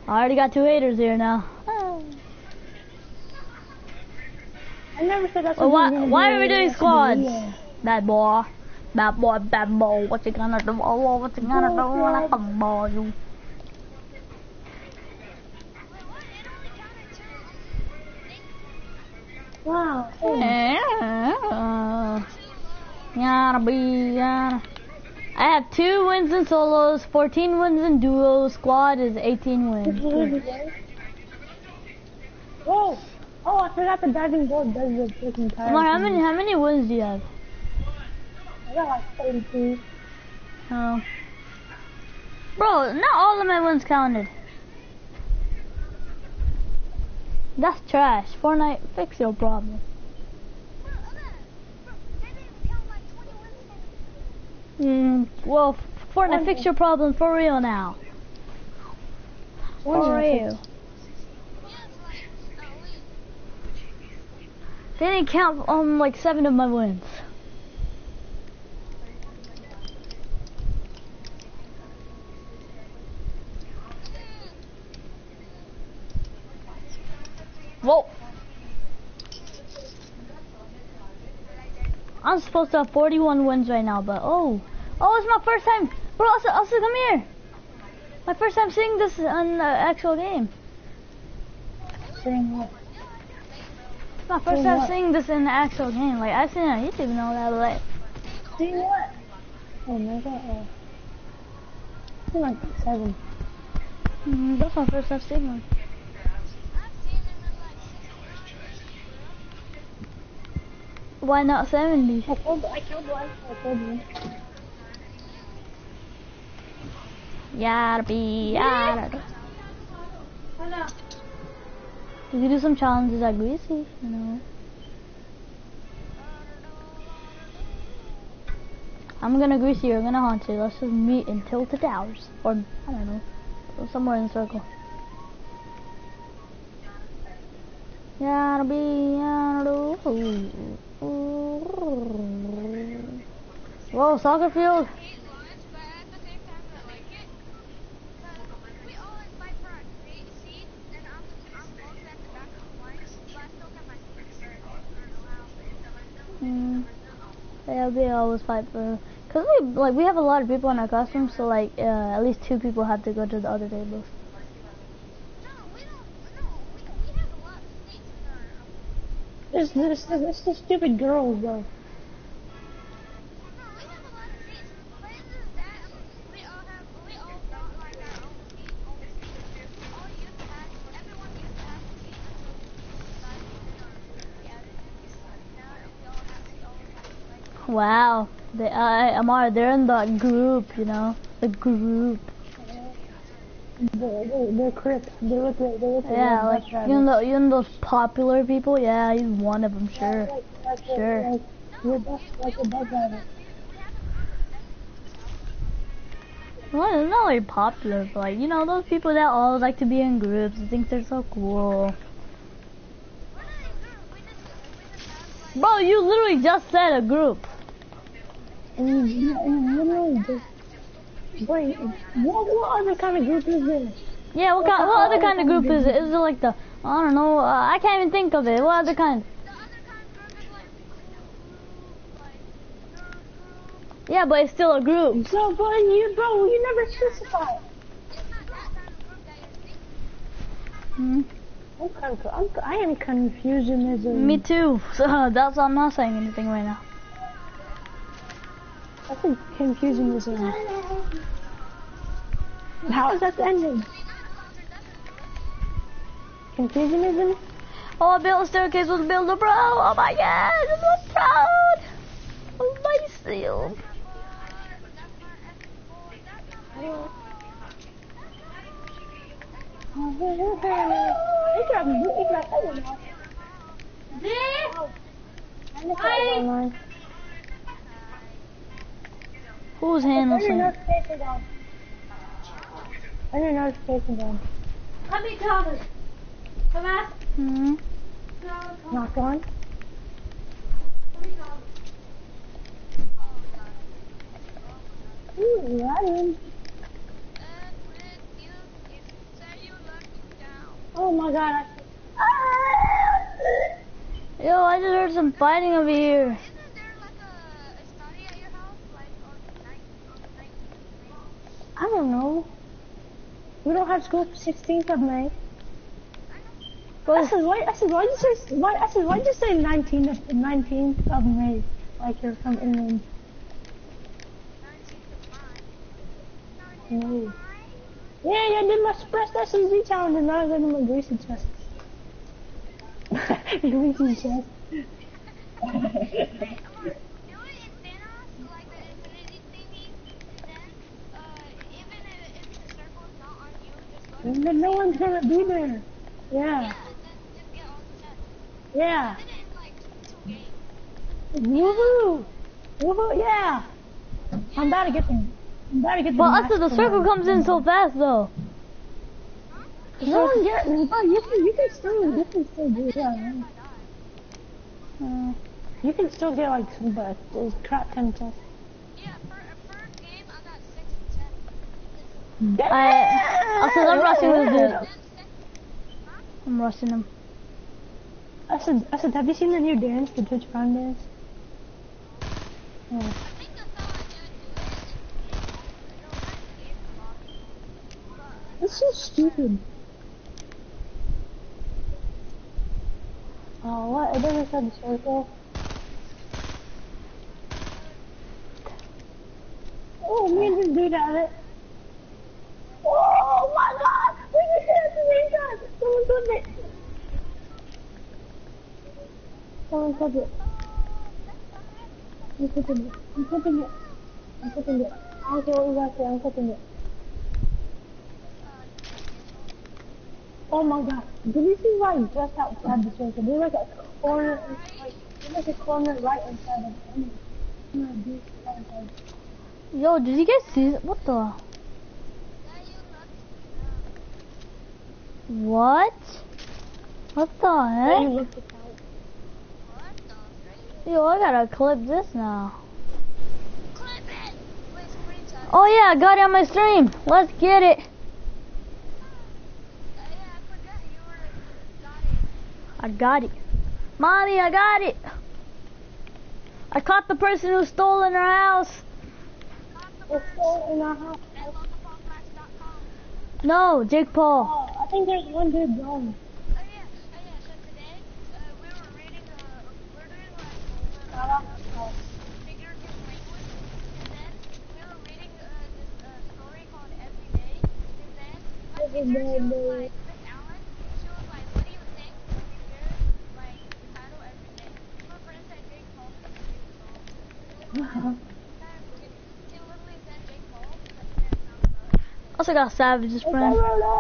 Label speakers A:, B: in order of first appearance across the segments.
A: I already got 2 haters here now.
B: I never said that's
A: Well, why are we doing squads? Bad boy. Bad boy, bad boy. What you gonna do? Oh, what you gonna do when I ball you?
B: Wow.
A: Gotta be, gotta. I have 2 wins in solos, 14 wins in duos. Squad is 18 wins.
B: Whoa! Oh, I forgot the diving board does the freaking tire.
A: Come on, how many wins do you have?
B: I got like 32.
A: Oh. Bro, not all of my wins counted. That's trash. Fortnite, fix your problem. Well, Fortnite, fix your problem for real now. For real. They didn't count like 7 of my wins. Whoa. I'm supposed to have 41 wins right now, but oh, it's my first time. Bro, also come here. My first time seeing this on the actual game.
B: Seeing what?
A: It's my first time seeing this in the actual game. Like, I've seen it on YouTube and all that, but like...
B: Seeing what? Oh my god. I think like 7.
A: That's my first time seeing one. Why not 70?
B: I killed one. I killed one.
A: Yada be yada. You can do some challenges at Greasy, you know. I'm gonna Greasy, you're gonna haunt you. Let's just meet in Tilted Towers. Or, I don't know, somewhere in the circle. Yada be yada. Whoa, soccer field. Yeah, we always fight for, cause we have a lot of people in our costumes, so like at least 2 people have to go to the other tables.
B: This the stupid girls though.
A: Wow, Amar, they're in the group, you know, the group.
B: They're Crips. They're with
A: yeah, like you know those popular people. Yeah, he's one of them. Sure, sure.
B: Like a bus driver.
A: Well, it's not like popular, but like, you know, those people that all like to be in groups. I think they're so cool. Bro, you literally just said a group.
B: And you literally just... Wait, what other kind of group is this?
A: Yeah, what other kind of group is it? Is it like the, I don't know, I can't even think of it. What other kind? Yeah, but it's still a group.
B: So, bro, you never specified. I am confusionism.
A: Me too. So that's why I'm not saying anything right now.
B: I think confusionism. How is that ending? Confusionism?
A: Oh, I built a staircase with a builder, bro. Oh my god, I'm so proud of myself. Who's handling it?
B: I didn't know notification on.
C: Let me Thomas. Thomas?
B: Knock on. Ooh, Ryan. Oh my god.
A: Yo, I just heard some fighting over here.
D: Isn't there like a study at your house? Like on the night?
B: I don't know. We don't have school for 16th of May. I said, why'd you say 19th of May? Like you're from England.
D: 19th of May.
B: No. Yeah, I did my Express SUV challenge and now I got my greasy chest. Greasy chest.
D: Do it in Thanos, like the infinity thingy, and then, even if the circle's not on you, just go to
B: Then no one's gonna be there. Yeah.
D: and then just get all the chests.
B: Yeah.
D: I did it in like 2 games.
B: Woohoo! Woohoo, yeah! I'm about to get them.
A: But also the circle comes in so fast though.
B: No one get me, but you can still do it, yeah. You can still get like some, but there's crap ton of chests.
D: Yeah, first game, I got 6 chests.
A: I'm rushing this dude. I'm rushing him.
B: I said, have you seen the new dance, the Twitch Prime dance? Yeah.
D: I think that's how I do it.
B: It's so stupid. Oh, what? It doesn't say the circle. Oh, me and this dude at it. Oh my god! We just hit at the same time! Someone clip it! Someone clip it. I'm clipping it. I'm clipping it. I'm clipping it. I don't care what you guys say, I'm clipping it. Oh my god. Did you see right just outside the circle? There's like a corner, right inside of it.
A: Yo, did you guys see that? What the? What? What the heck? Yo, I gotta clip this now.
D: Clip it! Wait, screenshot.
A: Oh yeah, I got it on my stream. Let's get it.
D: Yeah, I forgot you got it.
A: I got it. Mommy, I got it. I caught the person who stole in our house.
B: It's still in our house.
D: At localpopflash.com.
A: No, Jake Paul.
B: Oh, I think there's one dude gone.
D: Oh yeah, so today, we were reading, we're doing like, figurative language, and then we were reading, this, story called Every Day, and then, my teacher, she was like, Miss Allen, she was like, what do you think when you hear, like, the title Every Day? My friend said Jake Paul, because he literally said Jake Paul, but he didn't sound good.
A: Also got Savage's friend.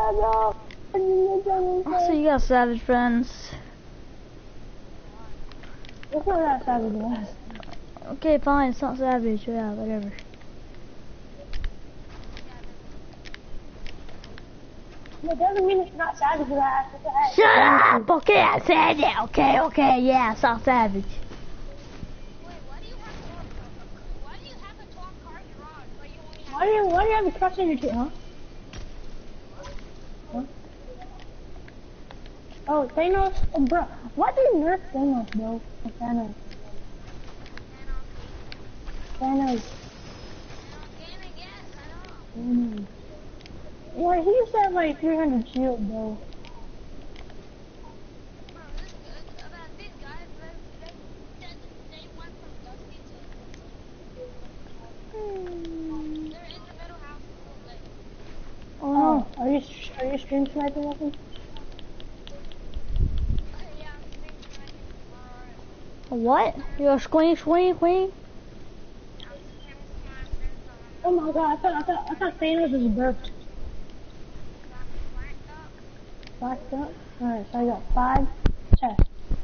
A: Also, you got Savage friends.
B: That's not that savage was.
A: Okay, fine. It's not Savage. Yeah, whatever.
B: It doesn't mean it's not savage for that.
A: Shut up! Okay, I said it. Okay. Yeah, it's not Savage.
D: Wait, why do you have a 12-car garage, but you only have...
B: Why do you have a crush on your team, huh? Oh, Thanos? Oh, bro. Why do you nerf Thanos, bro? Oh, Thanos. Thanos. Yeah, he used to have like 300 shield, bro.
D: These guys, they went from Dusty to... They're in the middle house a little bit.
B: Oh no. Are you stream sniping with him?
D: Yeah, I'm streaming tonight tomorrow.
A: What? You're swing.
D: I'm streaming tomorrow.
B: Oh my god, I thought Thanos was burped. Blacked up? Alright, so I got 5 chests.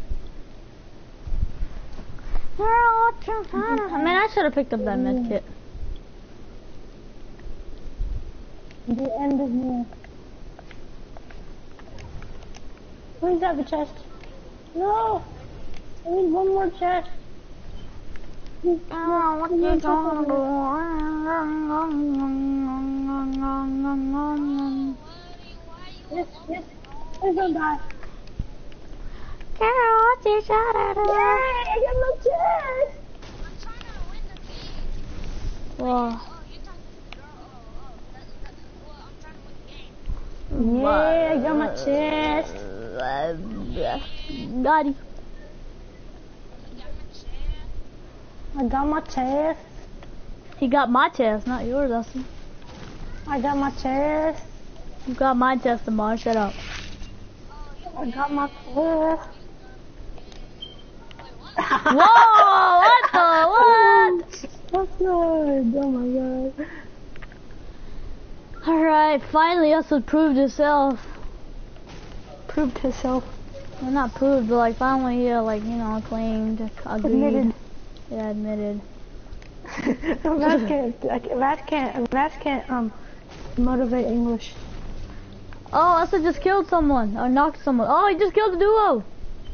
A: I mean, I should have picked up that med kit.
B: The end is near. Please have a chest. No! I need one more chest.
A: Oh, what you gonna do?
B: Yes. Please don't die.
A: Carol, you shot at her.
B: Yay, I got my chest.
D: I'm trying to win the game.
A: Whoa.
D: Oh, you talking to the girl? Well, I'm trying to win the game.
B: Yeah, I got my chest.
A: Got you.
B: I got my chest.
A: He got my chest, not yours, Austin.
B: I got my chest.
A: You got my chest, Amar. Shut up.
B: I got my chest.
A: Whoa! What the? What?
B: That's good. Oh my god.
A: Alright, finally Austin proved himself.
B: Proved herself.
A: Well, not proved, but like finally he like, you know, claimed, agreed.
B: Admitted.
A: Yeah, admitted.
B: Matt can't motivate English.
A: Oh, Austin just killed someone, or knocked someone. Oh, he just killed the duo.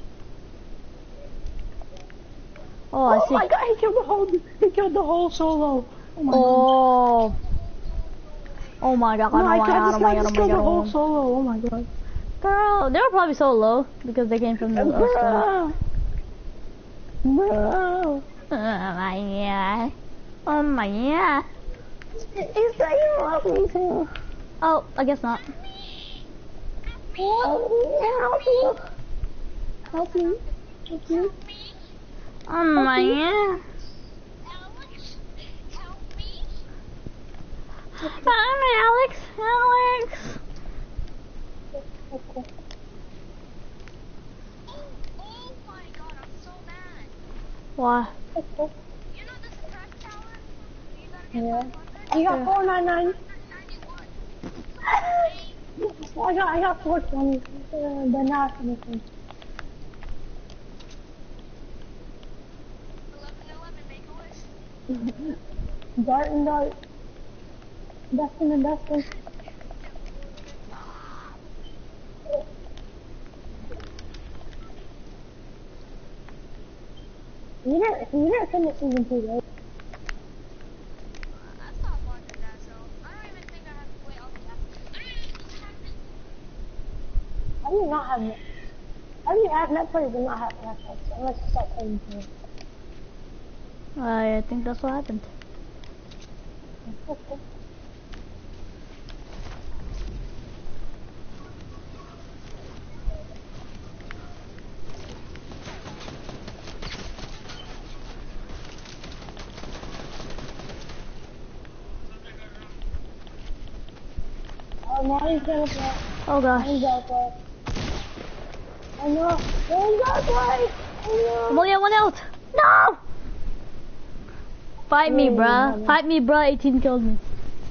A: Oh, I see.
B: Oh my god, he killed the whole solo. Oh my god.
A: Oh. Oh my god,
B: No,
A: oh my god, oh my god,
B: just
A: oh
B: killed
A: my
B: the whole
A: god.
B: solo. Oh my god.
A: Girl, they were probably so low because they came from the store.
B: Bro.
A: Oh my god. Oh my god.
B: You say you love me too.
A: Oh, I guess not.
B: Help me. Help me. Help me.
A: Oh my god.
D: Alex, help me.
A: Alex. Alex.
B: Okay.
D: Oh my god, I'm so mad.
A: Why?
B: Okay.
D: You know this crack tower? You gotta get
B: Yeah.
D: 500?
B: I got 499.
D: 91.
B: I got 420. But not anything.
D: 1111, make a wish.
B: Dart and dart. Dustin and Dustin. You didn't finish season 2, right?
D: I stopped watching that show. I don't even think I have to wait.
B: I do not have Netflix. I do have Netflix but not have Netflix unless you start paying for it.
A: I think that's what happened.
B: Okay. Now he's gonna play.
A: Oh gosh.
B: He's gonna play. I know. He's gonna play. I
A: I'm only at 1 health. No! Fight me,
B: Yeah,
A: bruh.
B: yeah.
A: Fight me, bruh. 18 killed me.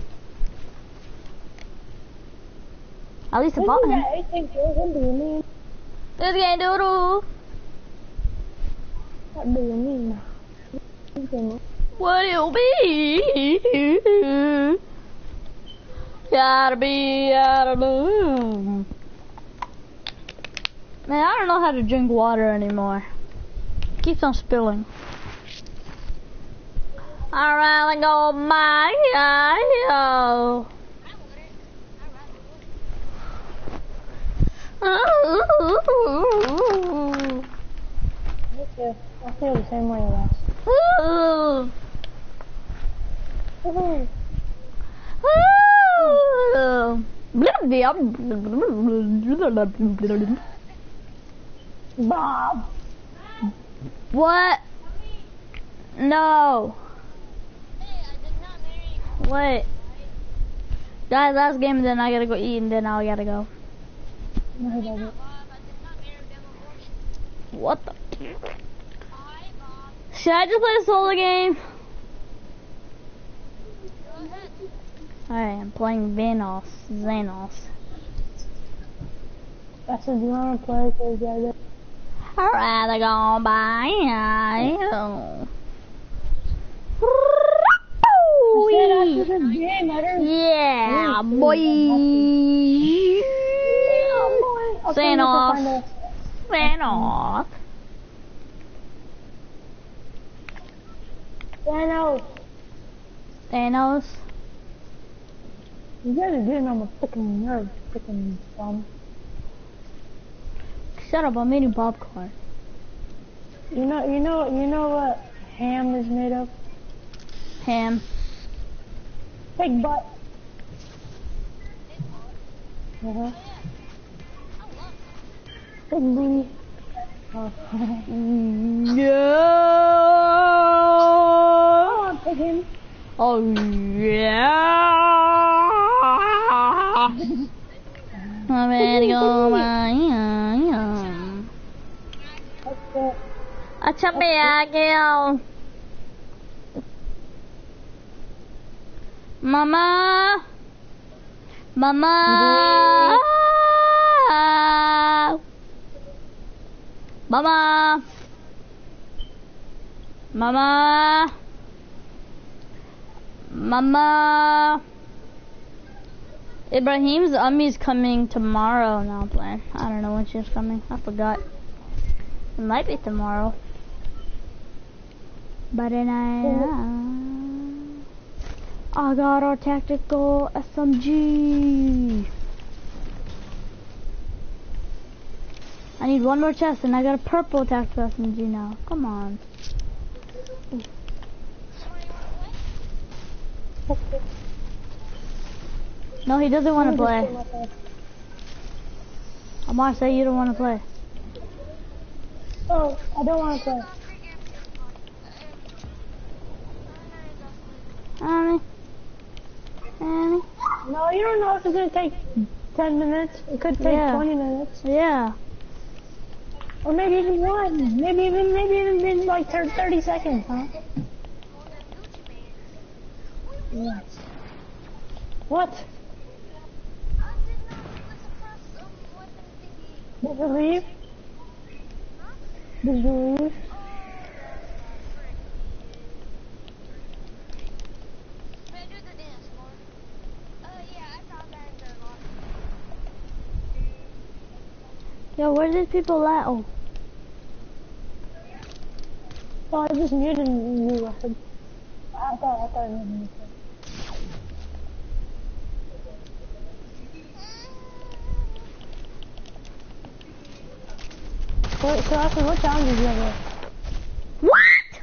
A: At least a
B: know.
A: bot.
B: This is at 18 kills. What do you mean?
A: This game doodle.
B: What do you mean? Okay.
A: What it'll be? Gotta be out of the Man, I don't know how to drink water anymore. Keeps on spilling. I'd rather go my yo.
B: Me too. I feel the same way as Woohoo. Bob.
A: What? No.
D: Hey, I did not marry.
A: Wait. Guys, last game and then I gotta go eat and then I gotta go.
B: No, he doesn't.
D: Bob, I did not marry them abortion.
A: What the?
D: Hi, Bob.
A: Should I just play a solo game?
D: Go ahead.
A: Alright, I'm playing Xenos.
B: I said, do you want to play? Cause yeah,
A: I'd rather go by you.
B: I said after this game, I don't.
A: Yeah, boy.
B: Yeah, boy. Okay,
A: Xenos. Xenos.
B: Thanos.
A: Thanos.
B: You guys are getting on my freaking nerves, freaking dumb.
A: Shut up, I'm eating popcorn.
B: You know what ham is made of?
A: Ham.
B: Pig butt. Uh-huh. Pig booty. Oh.
A: No.
B: Oh, pig him.
A: Oh yeah. I'm ready to go.
B: That's it.
A: Acha me agil. Mama. Mama. Mama. Mama. Mama. Ibrahim's Ummy's coming tomorrow now, plan. I don't know when she's coming. I forgot. It might be tomorrow. But then I got our tactical SMG. I need one more chest and I got a purple tactical SMG now. Come on. No, he doesn't want to play. Amar, say you don't want to play.
B: Oh, I don't want to play.
A: Annie?
B: No, you don't know if it's going to take 10 minutes. It could take 20 minutes.
A: Yeah.
B: Or maybe even one. Maybe even like 30 seconds, huh? What? What? Did you leave? Did you leave?
A: Yo, where did people at? Oh.
B: Oh, I just muted you. I thought I muted you. Wait, so after what challenge did you have?
A: What?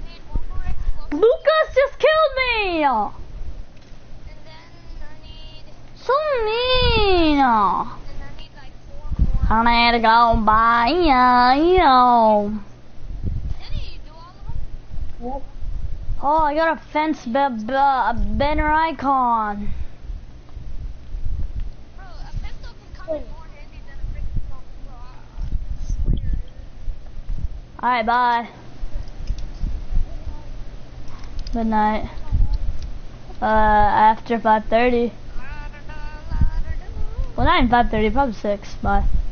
A: Lucas just killed me!
D: And then I need...
A: So mean!
D: And I need like 4 more.
A: I need to go buy you.
D: Didn't you do all of them?
B: Yep.
A: Oh, I got a fence banner icon.
D: Bro, a pistol can come in more handy than a freaking pump, bro. I swear.
A: Alright, bye. Good night. After 5:30. Well, not in 5:30, probably 6. Bye.